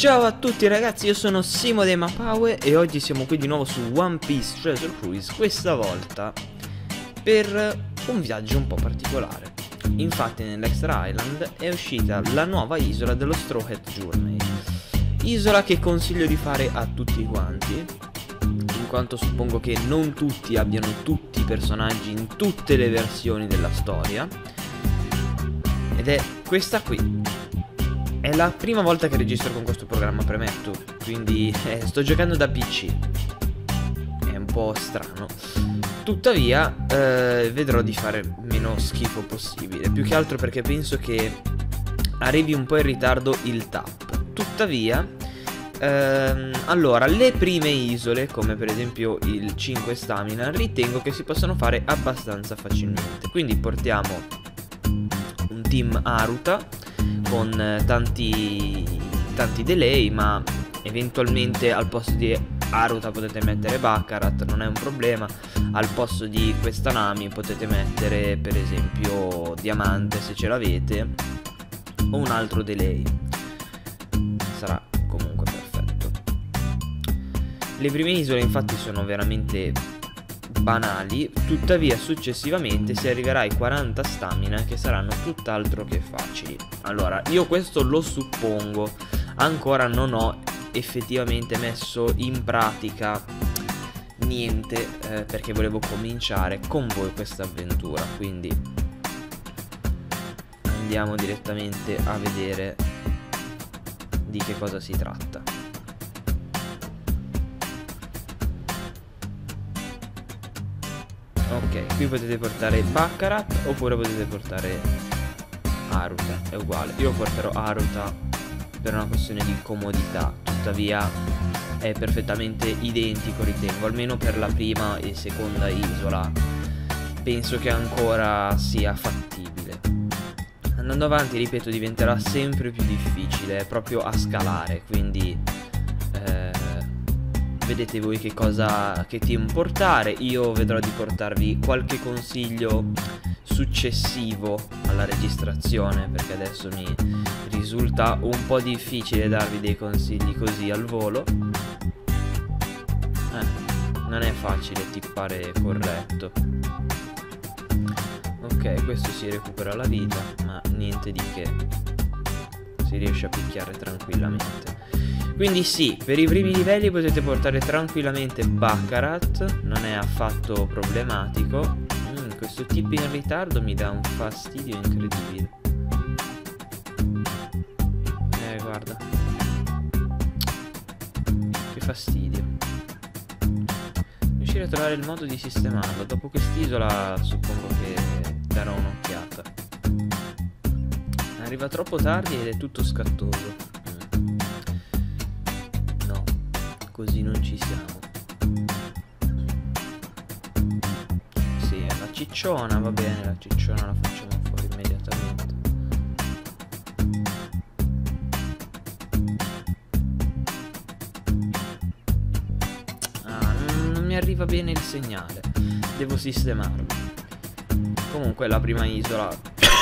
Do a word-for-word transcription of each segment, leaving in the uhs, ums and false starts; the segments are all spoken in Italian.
Ciao a tutti ragazzi, io sono Simo dei Mapaue e oggi siamo qui di nuovo su One Piece Treasure Cruise, questa volta per un viaggio un po' particolare. Infatti nell'Extra Island è uscita la nuova isola dello Straw Hat Journey, isola che consiglio di fare a tutti quanti, in quanto suppongo che non tutti abbiano tutti i personaggi in tutte le versioni della storia, ed è questa qui. È la prima volta che registro con questo programma, premetto, quindi eh, sto giocando da P C. È un po' strano. Tuttavia eh, vedrò di fare meno schifo possibile, più che altro perché penso che arrivi un po' in ritardo il tap. Tuttavia ehm, allora, le prime isole, come per esempio il cinque stamina, ritengo che si possano fare abbastanza facilmente. Quindi portiamo un team Haruta con tanti, tanti delay, ma eventualmente al posto di Haruta potete mettere Baccarat, non è un problema. Al posto di questa Nami potete mettere per esempio Diamante, se ce l'avete, o un altro delay, sarà comunque perfetto. Le prime isole infatti sono veramente banali, tuttavia successivamente si arriverà ai quaranta stamina, che saranno tutt'altro che facili. Allora, io questo lo suppongo, ancora non ho effettivamente messo in pratica niente, eh, perché volevo cominciare con voi questa avventura, quindi andiamo direttamente a vedere di che cosa si tratta. Ok, qui potete portare Baccarat oppure potete portare Haruta, è uguale. Io porterò Haruta per una questione di comodità, tuttavia è perfettamente identico, ritengo, almeno per la prima e seconda isola. Penso che ancora sia fattibile. Andando avanti, ripeto, diventerà sempre più difficile proprio a scalare, quindi eh, vedete voi che cosa, che team portare. Io vedrò di portarvi qualche consiglio successivo alla registrazione, perché adesso mi risulta un po' difficile darvi dei consigli così al volo. Eh, non è facile tippare corretto. Ok, questo si recupera la vita, ma niente di che, si riesce a picchiare tranquillamente. Quindi sì, per i primi livelli potete portare tranquillamente Baccarat, non è affatto problematico. mm, Questo tipo in ritardo mi dà un fastidio incredibile. Eh, guarda, che fastidio. Riuscire a trovare il modo di sistemarlo. Dopo quest'isola suppongo che darò un'occhiata. Arriva troppo tardi ed è tutto scattoso. Così non ci siamo. Sì, è la cicciona, va bene, la cicciona la facciamo fuori immediatamente. Ah, non, non mi arriva bene il segnale, devo sistemarlo. Comunque la prima isola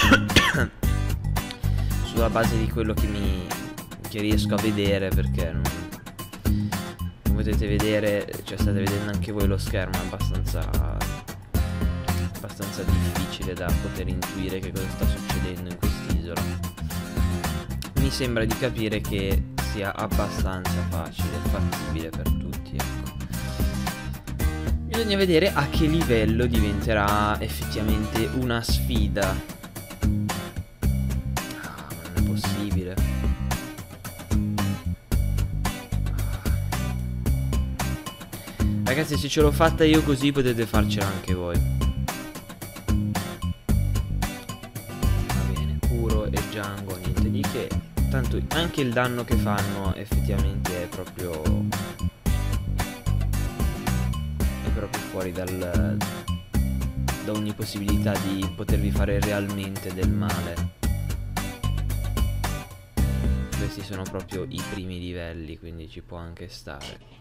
sulla base di quello che mi che riesco a vedere, perché non, potete vedere, cioè state vedendo anche voi lo schermo, è abbastanza abbastanza difficile da poter intuire che cosa sta succedendo in quest'isola. Mi sembra di capire che sia abbastanza facile, fattibile per tutti, ecco. Bisogna vedere a che livello diventerà effettivamente una sfida. Ah, non è possibile. Ragazzi, se ce l'ho fatta io così potete farcela anche voi. Va bene, Kuro e Django, niente di che. Tanto anche il danno che fanno effettivamente è proprio È proprio fuori dal da ogni possibilità di potervi fare realmente del male. Questi sono proprio i primi livelli, quindi ci può anche stare.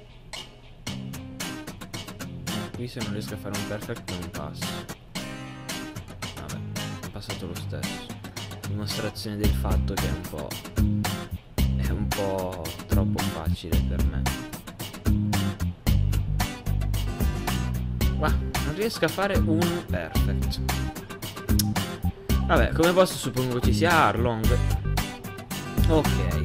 Qui se non riesco a fare un perfect non passo. Vabbè, è passato lo stesso. Dimostrazione del fatto che è un po' è un po' troppo facile per me. Ma non riesco a fare un perfect. Vabbè, come boss suppongo ci sia Arlong. Ok.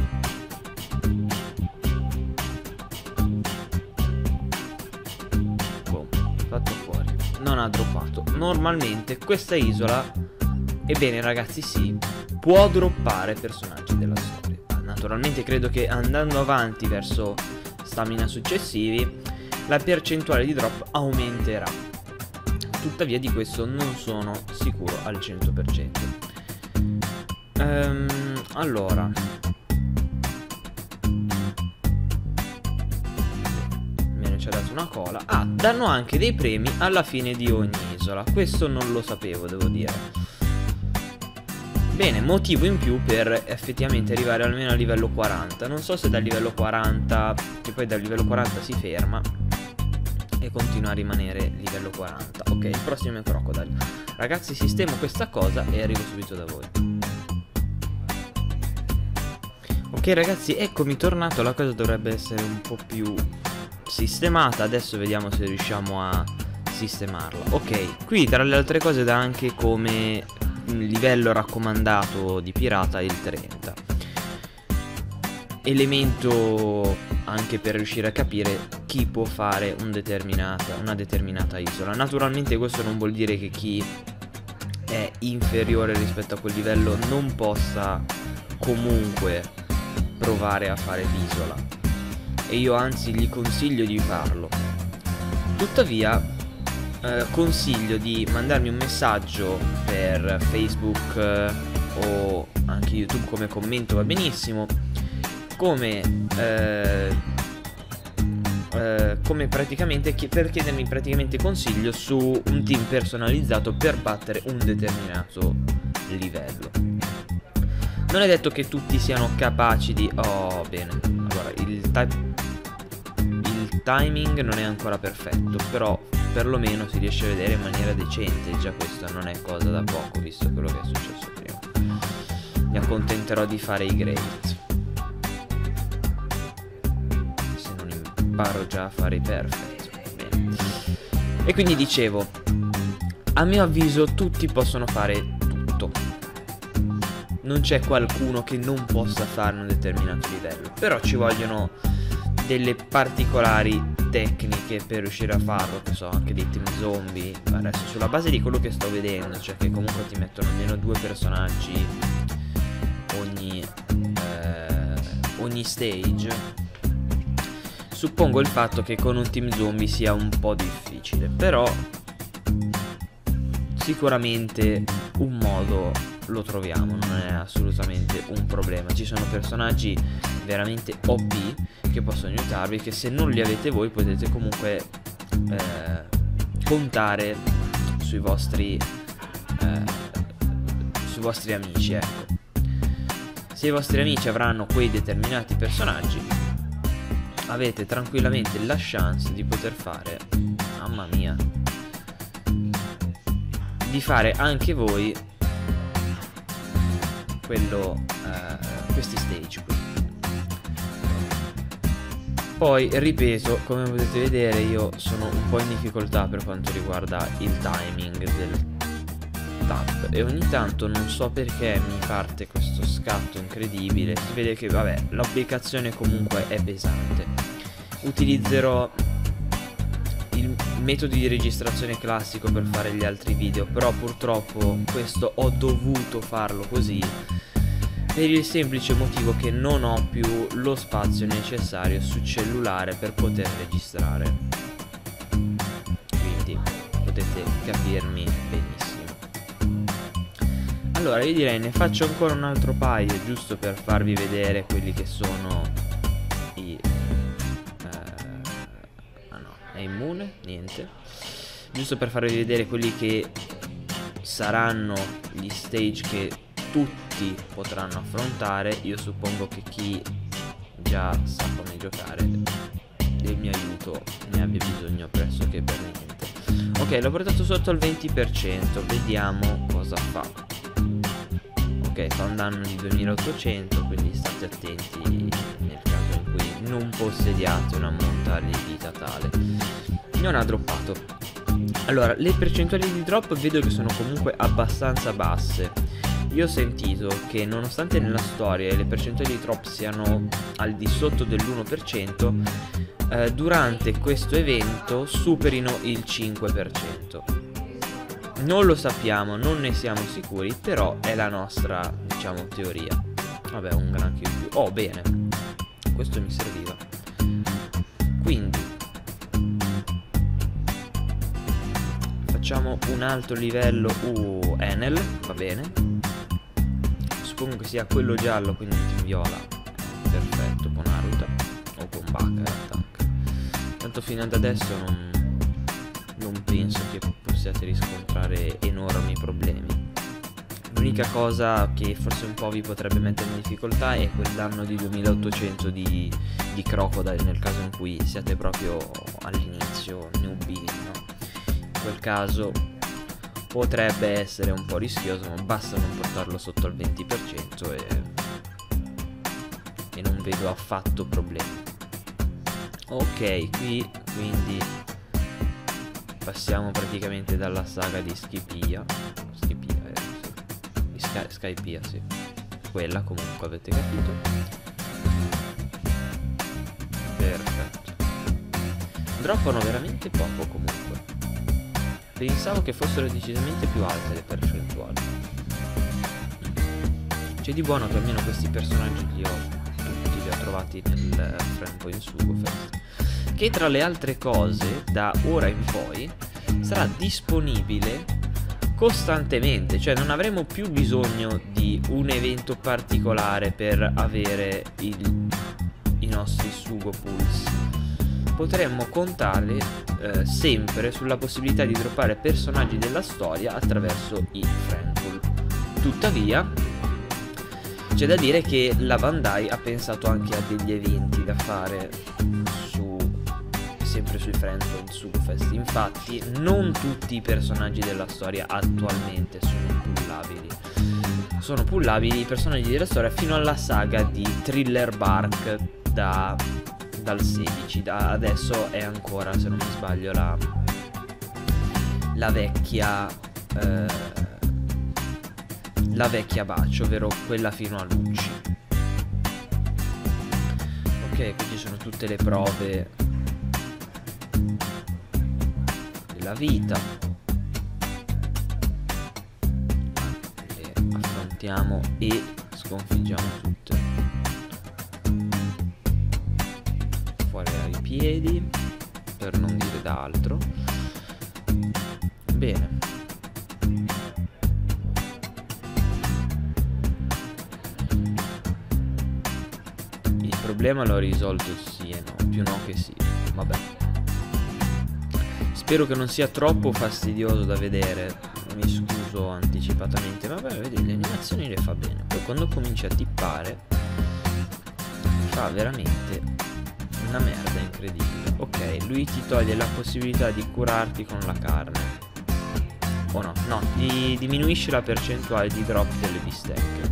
Boom, fatto fuori. Non ha droppato. Normalmente questa isola, ebbene ragazzi sì, può droppare personaggi della storia. Naturalmente credo che andando avanti verso stamina successivi la percentuale di drop aumenterà. Tuttavia di questo non sono sicuro al cento per cento. Ehm, allora me ne ci ha dato una cola. Ah, danno anche dei premi alla fine di ogni isola. Questo non lo sapevo, devo dire. Bene, motivo in più per effettivamente arrivare almeno a livello quaranta. Non so se dal livello quaranta, che poi dal livello quaranta si ferma e continua a rimanere livello quaranta. Ok, il prossimo è Crocodile. Ragazzi, sistemo questa cosa e arrivo subito da voi. Ok ragazzi, eccomi tornato. La cosa dovrebbe essere un po' più sistemata. Adesso vediamo se riusciamo a sistemarla. Ok, qui tra le altre cose dà anche come livello raccomandato di pirata il trenta. Elemento anche per riuscire a capire chi può fare un determinata, una determinata isola. Naturalmente questo non vuol dire che chi è inferiore rispetto a quel livello non possa comunque provare a fare l'isola, e io anzi gli consiglio di farlo. Tuttavia eh, consiglio di mandarmi un messaggio per Facebook eh, o anche YouTube come commento, va benissimo, come eh, eh, come praticamente per chiedermi praticamente consiglio su un team personalizzato per battere un determinato livello. Non è detto che tutti siano capaci di... Oh, bene. Allora, il, il timing non è ancora perfetto, però perlomeno si riesce a vedere in maniera decente. Già questa non è cosa da poco, visto quello che è successo prima. Mi accontenterò di fare i great. Se non imparo già a fare i perfect. Bene. E quindi dicevo, a mio avviso tutti possono fare tutto. Non c'è qualcuno che non possa fare un determinato livello, però ci vogliono delle particolari tecniche per riuscire a farlo, che so, anche dei team zombie. Adesso sulla base di quello che sto vedendo, cioè che comunque ti mettono almeno due personaggi ogni, eh, ogni stage, suppongo il fatto che con un team zombie sia un po' difficile, però sicuramente un modo lo troviamo, non è assolutamente un problema. Ci sono personaggi veramente O P che possono aiutarvi, che se non li avete voi potete comunque eh, contare sui vostri eh, sui vostri amici, ecco. Se i vostri amici avranno quei determinati personaggi, avete tranquillamente la chance di poter fare, mamma mia, di fare anche voi quello, uh, questi stage qui. Poi ripeto, come potete vedere io sono un po' in difficoltà per quanto riguarda il timing del tap, e ogni tanto non so perché mi parte questo scatto incredibile. Si vede che vabbè, l'applicazione comunque è pesante. Utilizzerò il metodo di registrazione classico per fare gli altri video, però purtroppo questo ho dovuto farlo così per il semplice motivo che non ho più lo spazio necessario sul cellulare per poter registrare, quindi potete capirmi benissimo. Allora io direi ne faccio ancora un altro paio, giusto per farvi vedere quelli che sono i eh... ah no, è immune? Niente. Giusto per farvi vedere quelli che saranno gli stage che tutti potranno affrontare. Io suppongo che chi già sa come giocare del mio aiuto ne abbia bisogno pressoché per niente. Ok, l'ho portato sotto al venti per cento, vediamo cosa fa. Ok, Ok, fa un danno di duemilaottocento, quindi state attenti nel caso in cui non possediate una monta di vita tale. Non ha droppato. Allora, le percentuali di drop vedo che sono comunque abbastanza basse. Io ho sentito che nonostante nella storia le percentuali di drop siano al di sotto dell'uno per cento, eh, durante questo evento superino il cinque per cento. Non lo sappiamo, non ne siamo sicuri, però è la nostra, diciamo, teoria. Vabbè, un granchio in più. Oh, bene, questo mi serviva. Quindi facciamo un alto livello. Uh, Enel, va bene. Suppongo che sia quello giallo, quindi Team Viola. Perfetto, con Aruta o con Baka attacca. Tanto fino ad adesso non non penso che possiate riscontrare enormi problemi. L'unica cosa che forse un po' vi potrebbe mettere in difficoltà è quel danno di duemilaottocento di, di Crocodile, nel caso in cui siate proprio all'inizio, newbie, no? In quel caso potrebbe essere un po' rischioso, ma basta non portarlo sotto al venti per cento e, e non vedo affatto problemi. Ok, qui quindi passiamo praticamente dalla saga di Skypiea. Skypiea, eh, sì. Di Sky, Skypiea, sì. Quella comunque, avete capito. Perfetto. Droppano veramente poco comunque. Pensavo che fossero decisamente più alte le percentuali. C'è di buono che almeno questi personaggi li ho tutti, li ho trovati nel Friendpoint Sugo Fest, che tra le altre cose da ora in poi sarà disponibile costantemente, cioè non avremo più bisogno di un evento particolare per avere il, i nostri Sugo Pulse. Potremmo contare eh, sempre sulla possibilità di droppare personaggi della storia attraverso i Friendpool. Tuttavia c'è da dire che la Bandai ha pensato anche a degli eventi da fare sempre sui Friendpoint Sugo Fest. Infatti non tutti i personaggi della storia attualmente sono pullabili. Sono pullabili i personaggi della storia fino alla saga di Thriller Bark da, dal sedici. Da adesso è ancora, se non mi sbaglio, la, la vecchia eh, la vecchia Bacio, ovvero quella fino a Lucci. Ok, qui ci sono tutte le prove della vita. Le affrontiamo e sconfiggiamo tutte. Fuori ai piedi, per non dire d'altro. Bene. Il problema l'ho risolto, sì e no, più no che sì, vabbè. Spero che non sia troppo fastidioso da vedere, mi scuso anticipatamente, ma beh, vedi, le animazioni le fa bene. Poi quando comincia a tippare fa veramente una merda incredibile. Ok, lui ti toglie la possibilità di curarti con la carne. O no, no, ti diminuisce la percentuale di drop delle bistecche.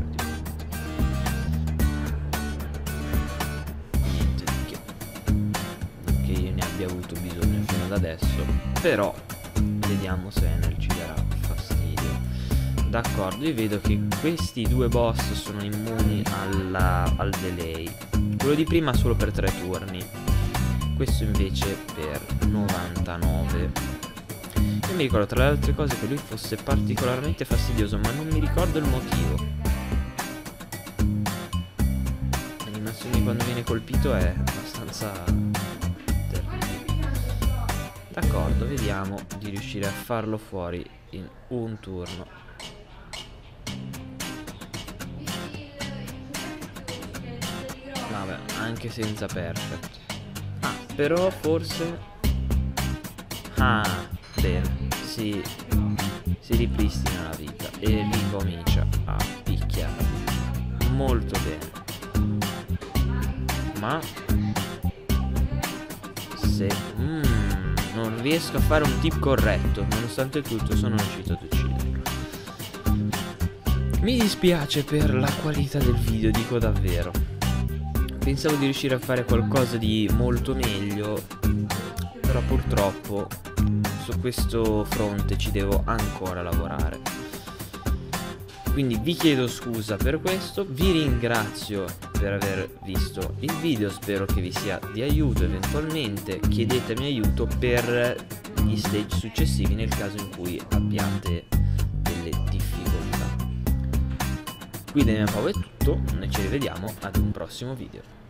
Niente di che, non che io ne abbia avuto bisogno fino ad adesso. Però vediamo se Enel ci darà fastidio. D'accordo, io vedo che questi due boss sono immuni alla, al delay. Quello di prima solo per tre turni, questo invece per novantanove. Io mi ricordo tra le altre cose che lui fosse particolarmente fastidioso, ma non mi ricordo il motivo. L'animazione quando viene colpito è abbastanza terribile. D'accordo, vediamo di riuscire a farlo fuori in un turno. Vabbè, anche senza perfect. Ah, però forse... Ah, bene, si, si ripristina la vita e ricomincia a picchiare. Molto bene. Ma se... Mm, non riesco a fare un tip corretto, nonostante tutto sono riuscito ad ucciderlo. Mi dispiace per la qualità del video, dico davvero. Pensavo di riuscire a fare qualcosa di molto meglio, però purtroppo su questo fronte ci devo ancora lavorare. Quindi vi chiedo scusa per questo, vi ringrazio per aver visto il video, spero che vi sia di aiuto. Eventualmente chiedetemi aiuto per gli stage successivi nel caso in cui abbiate delle difficoltà. Qui da MiaPower è tutto, noi ci rivediamo ad un prossimo video.